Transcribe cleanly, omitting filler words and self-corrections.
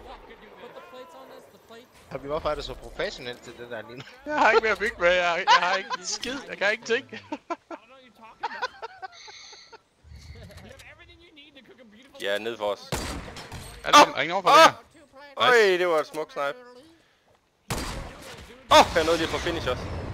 Hvorfor er det så professionelt til det der lige nu? Jeg har ikke mere at bygge med, jeg har ikke skid, jeg kan ikke tænke. Ja, ned for os. Er ingen over for det her? Øj, det var et smukt snipe. Jeg nåede lige at få finish også.